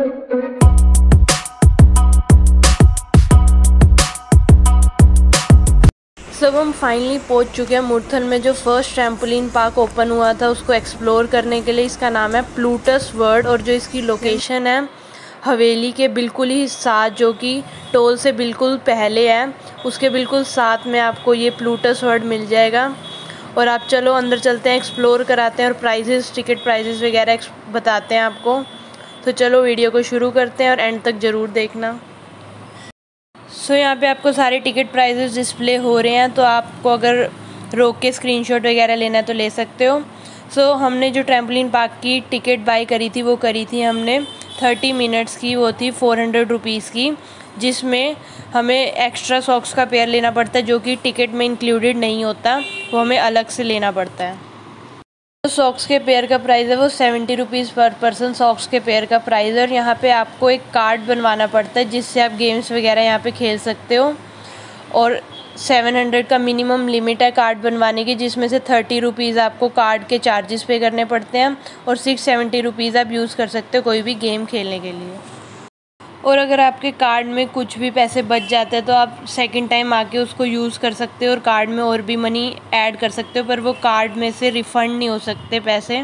सब हम फाइनली पहुंच चुके हैं मुरथल में, जो फर्स्ट ट्रैम्पोलिन पार्क ओपन हुआ था उसको एक्सप्लोर करने के लिए। इसका नाम है प्लूटस वर्ल्ड और जो इसकी लोकेशन है हवेली के बिल्कुल ही साथ, जो कि टोल से बिल्कुल पहले है, उसके बिल्कुल साथ में आपको ये प्लूटस वर्ल्ड मिल जाएगा। और आप चलो अंदर चलते हैं, एक्सप्लोर कराते हैं और प्राइजेस, टिकट प्राइजेस वगैरह बताते हैं आपको। तो चलो वीडियो को शुरू करते हैं और एंड तक ज़रूर देखना। सो यहाँ पे आपको सारे टिकट प्राइजेस डिस्प्ले हो रहे हैं, तो आपको अगर रोक के स्क्रीनशॉट वगैरह लेना है तो ले सकते हो। सो हमने जो ट्रैम्पोलिन पार्क की टिकट बाई करी थी वो करी थी हमने 30 मिनट्स की, वो थी 400 रुपीज़ की, जिसमें हमें एक्स्ट्रा सॉक्स का पेयर लेना पड़ता है जो कि टिकट में इंक्लूडेड नहीं होता, वो हमें अलग से लेना पड़ता है। तो सॉक्स के पेयर का प्राइस है वो 70 रुपीज़ पर पर्सन सॉक्स के पेयर का प्राइस है। और यहाँ पे आपको एक कार्ड बनवाना पड़ता है जिससे आप गेम्स वगैरह यहाँ पे खेल सकते हो। और 700 का मिनिमम लिमिट है कार्ड बनवाने की, जिसमें से 30 रुपीज़ आपको कार्ड के चार्जेस पे करने पड़ते हैं और 670 रुपीज़ आप यूज़ कर सकते हो कोई भी गेम खेलने के लिए। और अगर आपके कार्ड में कुछ भी पैसे बच जाते हैं तो आप सेकंड टाइम आके उसको यूज़ कर सकते हो और कार्ड में और भी मनी ऐड कर सकते हो, पर वो कार्ड में से रिफ़ंड नहीं हो सकते पैसे।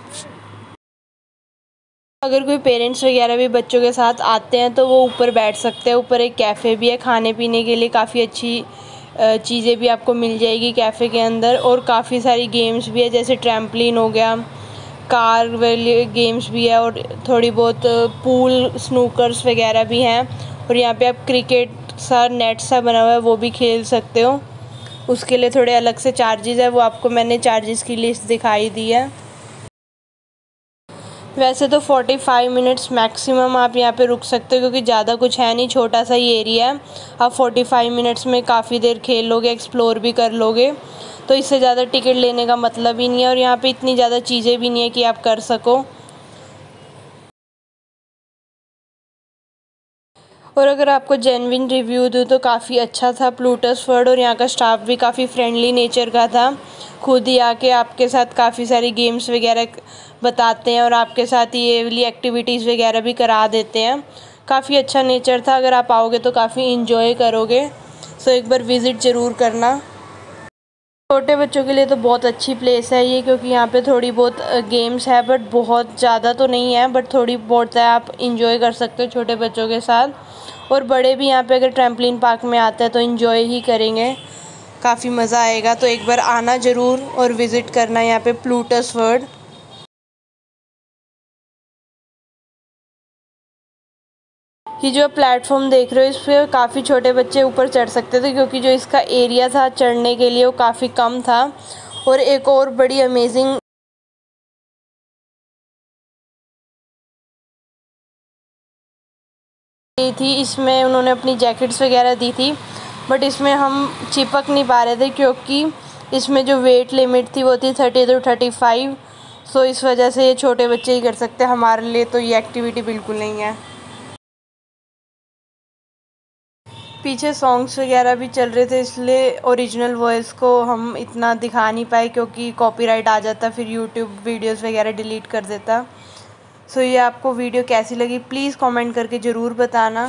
अगर कोई पेरेंट्स वगैरह भी बच्चों के साथ आते हैं तो वो ऊपर बैठ सकते हैं। ऊपर एक कैफ़े भी है, खाने पीने के लिए काफ़ी अच्छी चीज़ें भी आपको मिल जाएगी कैफ़े के अंदर। और काफ़ी सारी गेम्स भी है, जैसे ट्रैम्पलिन हो गया, कार वाले गेम्स भी है और थोड़ी बहुत पूल स्नूकर्स वगैरह भी हैं। और यहाँ पे आप क्रिकेट सा नेट सा बना हुआ है वो भी खेल सकते हो, उसके लिए थोड़े अलग से चार्जेस है, वो आपको मैंने चार्जेस की लिस्ट दिखाई दी है। वैसे तो 45 मिनट्स मैक्सिमम आप यहाँ पे रुक सकते हो क्योंकि ज़्यादा कुछ है नहीं, छोटा सा ही एरिया है। आप 45 मिनट्स में काफ़ी देर खेल लोगे, एक्सप्लोर भी कर लोगे, तो इससे ज़्यादा टिकट लेने का मतलब ही नहीं है। और यहाँ पे इतनी ज़्यादा चीज़ें भी नहीं है कि आप कर सको। और अगर आपको जेन्युइन रिव्यू दूँ तो काफ़ी अच्छा था प्लूटस वर्ल्ड, और यहाँ का स्टाफ भी काफ़ी फ्रेंडली नेचर का था। खुद ही आके आपके साथ काफ़ी सारी गेम्स वगैरह बताते हैं और आपके साथ ये वाली एक्टिविटीज़ वगैरह भी करा देते हैं। काफ़ी अच्छा नेचर था, अगर आप आओगे तो काफ़ी इन्जॉय करोगे। सो एक बार विज़िट ज़रूर करना। छोटे बच्चों के लिए तो बहुत अच्छी प्लेस है ये, क्योंकि यहाँ पे थोड़ी बहुत गेम्स है, बट बहुत ज़्यादा तो नहीं है, बट थोड़ी बहुत है, आप इंजॉय कर सकते हो छोटे बच्चों के साथ। और बड़े भी यहाँ पे अगर ट्रैम्पोलिन पार्क में आते हैं तो इंजॉय ही करेंगे, काफ़ी मज़ा आएगा। तो एक बार आना ज़रूर और विज़िट करना यहाँ पे प्लूटस वर्ल्ड। ये जो प्लेटफॉर्म देख रहे हो इस पर काफ़ी छोटे बच्चे ऊपर चढ़ सकते थे, क्योंकि जो इसका एरिया था चढ़ने के लिए वो काफ़ी कम था। और एक और बड़ी अमेजिंग थी, इसमें उन्होंने अपनी जैकेट्स वगैरह दी थी, बट इसमें हम चिपक नहीं पा रहे थे क्योंकि इसमें जो वेट लिमिट थी वो थी 30 to 35। सो इस वजह से ये छोटे बच्चे ही कर सकते हैं, हमारे लिए तो ये एक्टिविटी बिल्कुल नहीं है। पीछे सॉन्ग्स वगैरह भी चल रहे थे, इसलिए ओरिजिनल वॉइस को हम इतना दिखा नहीं पाए क्योंकि कॉपीराइट आ जाता, फिर यूट्यूब वीडियोस वगैरह डिलीट कर देता। सो ये आपको वीडियो कैसी लगी प्लीज़ कमेंट करके ज़रूर बताना।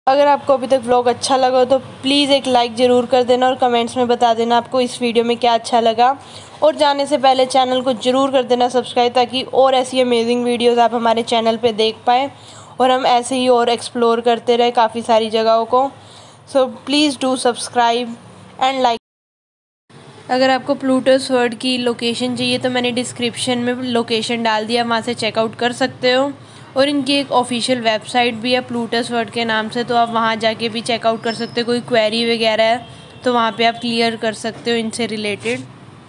अगर आपको अभी तक व्लॉग अच्छा लगा हो तो प्लीज़ एक लाइक ज़रूर कर देना और कमेंट्स में बता देना आपको इस वीडियो में क्या अच्छा लगा। और जाने से पहले चैनल को ज़रूर कर देना सब्सक्राइब, ताकि और ऐसी अमेजिंग वीडियोस आप हमारे चैनल पे देख पाएँ और हम ऐसे ही और एक्सप्लोर करते रहे काफ़ी सारी जगहों को। So please do subscribe and like. अगर आपको प्लूटोस वर्ल्ड की लोकेशन चाहिए तो मैंने डिस्क्रिप्शन में लोकेशन डाल दिया, वहाँ से चेकआउट कर सकते हो। और इनकी एक ऑफिशियल वेबसाइट भी है प्लूटोस वर्ल्ड के नाम से, तो आप वहाँ जाके भी चेकआउट कर सकते हो। कोई क्वेरी वगैरह है तो वहाँ पे आप क्लियर कर सकते हो इनसे रिलेटेड।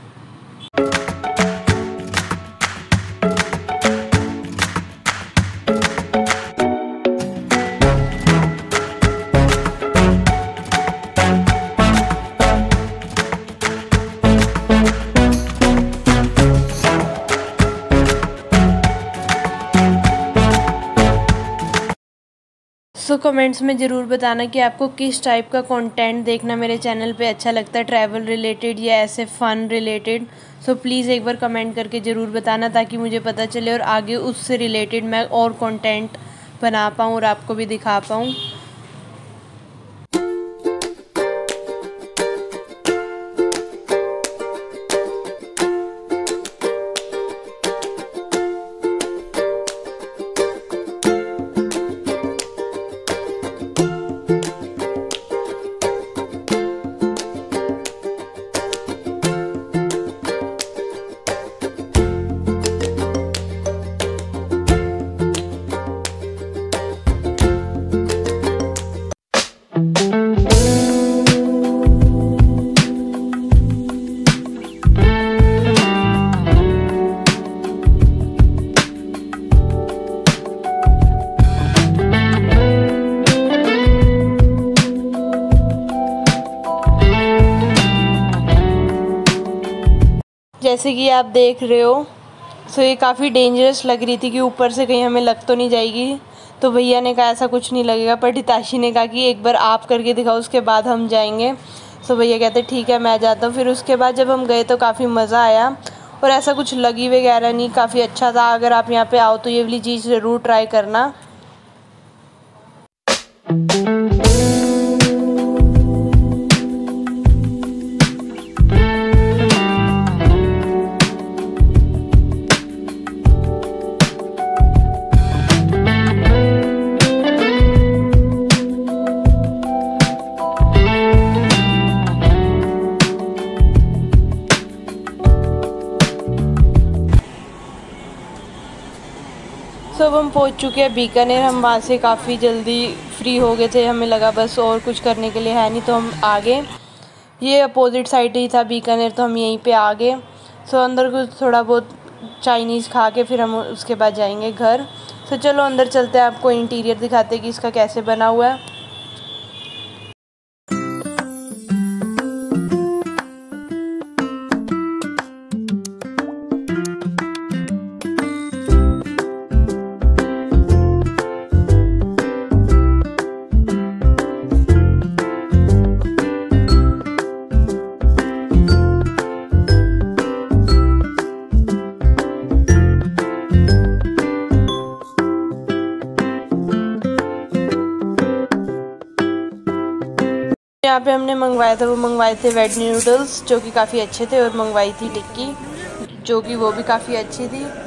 सो कमेंट्स में ज़रूर बताना कि आपको किस टाइप का कंटेंट देखना मेरे चैनल पे अच्छा लगता है, ट्रैवल रिलेटेड या ऐसे फ़न रिलेटेड। सो प्लीज़ एक बार कमेंट करके ज़रूर बताना, ताकि मुझे पता चले और आगे उससे रिलेटेड मैं और कंटेंट बना पाऊँ और आपको भी दिखा पाऊँ। जैसे कि आप देख रहे हो, सो ये काफ़ी डेंजरस लग रही थी कि ऊपर से कहीं हमें लग तो नहीं जाएगी। तो भैया ने कहा ऐसा कुछ नहीं लगेगा, पर हिताशी ने कहा कि एक बार आप करके दिखाओ, उसके बाद हम जाएंगे। सो भैया कहते ठीक है मैं जाता हूँ। फिर उसके बाद जब हम गए तो काफ़ी मज़ा आया और ऐसा कुछ लगी वगैरह नहीं, काफ़ी अच्छा था। अगर आप यहाँ पे आओ तो ये वाली चीज़ ज़रूर ट्राई करना। अब हम पहुंच चुके हैं बीकानेर। हम वहाँ से काफ़ी जल्दी फ्री हो गए थे, हमें लगा बस और कुछ करने के लिए है नहीं, तो हम आ गए। ये अपोजिट साइड ही था बीकानेर, तो हम यहीं पे आ गए। सो अंदर कुछ थोड़ा बहुत चाइनीज़ खा के फिर हम उसके बाद जाएंगे घर। सो चलो अंदर चलते हैं, आपको इंटीरियर दिखाते हैं कि इसका कैसे बना हुआ है। यहाँ पे हमने मंगवाया था, वो मंगवाए थे वेज नूडल्स जो कि काफ़ी अच्छे थे, और मंगवाई थी टिक्की जो कि वो भी काफ़ी अच्छी थी।